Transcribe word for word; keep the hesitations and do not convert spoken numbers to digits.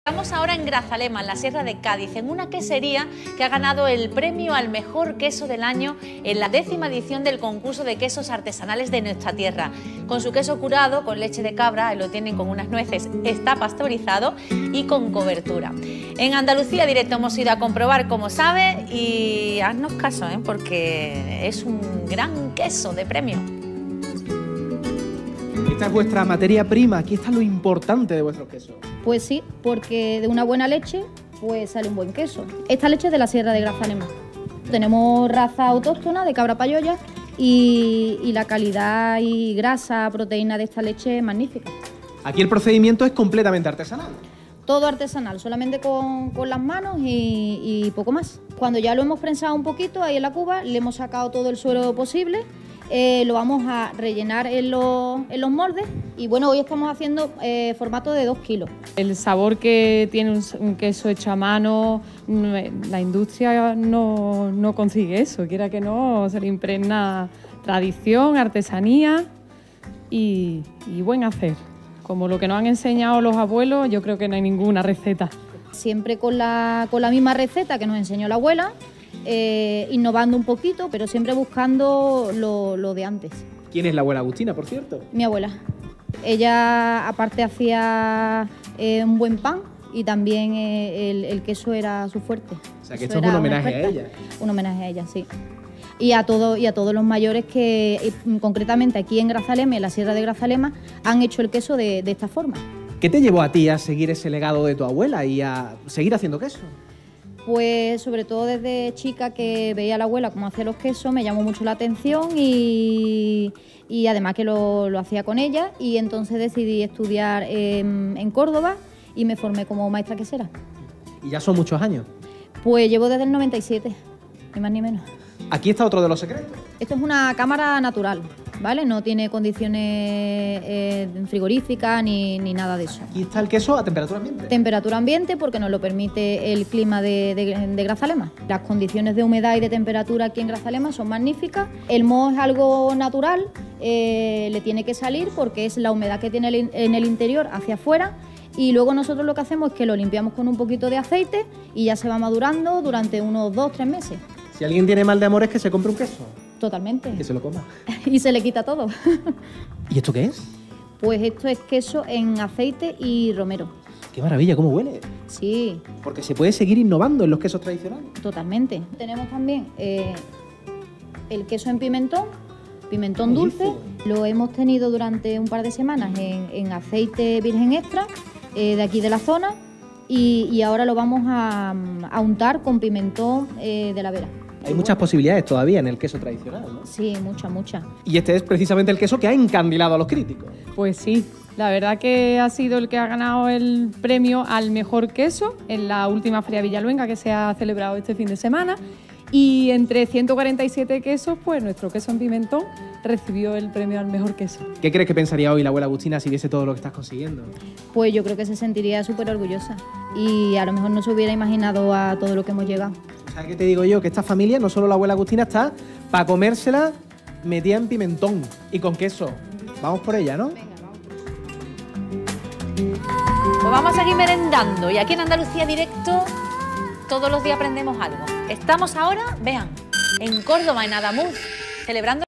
Estamos ahora en Grazalema, en la Sierra de Cádiz, en una quesería que ha ganado el premio al mejor queso del año en la décima edición del concurso de quesos artesanales de nuestra tierra. Con su queso curado, con leche de cabra, lo tienen con unas nueces, está pasteurizado y con cobertura. En Andalucía Directo hemos ido a comprobar cómo sabe y haznos caso, ¿eh? Porque es un gran queso de premio. Esta es vuestra materia prima, aquí está lo importante de vuestros quesos. Pues sí, porque de una buena leche pues sale un buen queso. Esta leche es de la Sierra de Grazalema. Tenemos raza autóctona de cabra payoya y, y la calidad y grasa, proteína de esta leche es magnífica. Aquí el procedimiento es completamente artesanal. Todo artesanal, solamente con, con las manos y, y poco más. Cuando ya lo hemos prensado un poquito ahí en la cuba, le hemos sacado todo el suero posible. Eh, lo vamos a rellenar en los, en los moldes y bueno, hoy estamos haciendo eh, formato de dos kilos. El sabor que tiene un, un queso hecho a mano, la industria no, no consigue eso, quiera que no, se le impregna tradición, artesanía y, y buen hacer. Como lo que nos han enseñado los abuelos, yo creo que no hay ninguna receta. Siempre con la, con la misma receta que nos enseñó la abuela, Eh, innovando un poquito, pero siempre buscando lo, lo de antes. ¿Quién es la abuela Agustina, por cierto? Mi abuela. Ella, aparte, hacía eh, un buen pan y también eh, el, el queso era su fuerte. O sea, que Eso esto es un era homenaje una a ella. Un homenaje a ella, sí. Y a, todo, y a todos los mayores que, concretamente aquí en Grazalema, en la Sierra de Grazalema, han hecho el queso de, de esta forma. ¿Qué te llevó a ti a seguir ese legado de tu abuela y a seguir haciendo queso? Pues sobre todo desde chica que veía a la abuela cómo hacía los quesos, me llamó mucho la atención y, y además que lo, lo hacía con ella y entonces decidí estudiar en, en Córdoba y me formé como maestra quesera. ¿Y ya son muchos años? Pues llevo desde el noventa y siete, ni más ni menos. Aquí está otro de los secretos. Esto es una cámara natural, ¿vale? No tiene condiciones eh, frigoríficas ni, ni nada de eso. Aquí está el queso a temperatura ambiente. Temperatura ambiente porque nos lo permite el clima de, de, de Grazalema. Las condiciones de humedad y de temperatura aquí en Grazalema son magníficas. El moho es algo natural, eh, le tiene que salir porque es la humedad que tiene el, en el interior hacia afuera. Y luego nosotros lo que hacemos es que lo limpiamos con un poquito de aceite y ya se va madurando durante unos dos o tres meses. Si alguien tiene mal de amores, que se compre un queso. Totalmente. Que se lo coma. Y se le quita todo. ¿Y esto qué es? Pues esto es queso en aceite y romero. ¡Qué maravilla! ¿Cómo huele? Sí. Porque se puede seguir innovando en los quesos tradicionales. Totalmente. Tenemos también eh, el queso en pimentón, pimentón dulce. Lo hemos tenido durante un par de semanas en, en aceite virgen extra eh, de aquí de la zona y, y ahora lo vamos a, a untar con pimentón eh, de la Vera. Hay muchas posibilidades todavía en el queso tradicional, ¿no? Sí, muchas, muchas. Y este es precisamente el queso que ha encandilado a los críticos. Pues sí, la verdad que ha sido el que ha ganado el premio al mejor queso en la última Feria Villaluenga que se ha celebrado este fin de semana. Y entre ciento cuarenta y siete quesos, pues nuestro queso en pimentón recibió el premio al mejor queso. ¿Qué crees que pensaría hoy la abuela Agustina si viese todo lo que estás consiguiendo? Pues yo creo que se sentiría súper orgullosa y a lo mejor no se hubiera imaginado a todo lo que hemos llegado. ¿Sabes qué te digo yo? Que esta familia, no solo la abuela Agustina, está para comérsela metida en pimentón y con queso. Vamos por ella, ¿no? Venga, vamos. Pues vamos a seguir merendando y aquí en Andalucía Directo todos los días aprendemos algo. Estamos ahora, vean, en Córdoba, en Adamuz, celebrando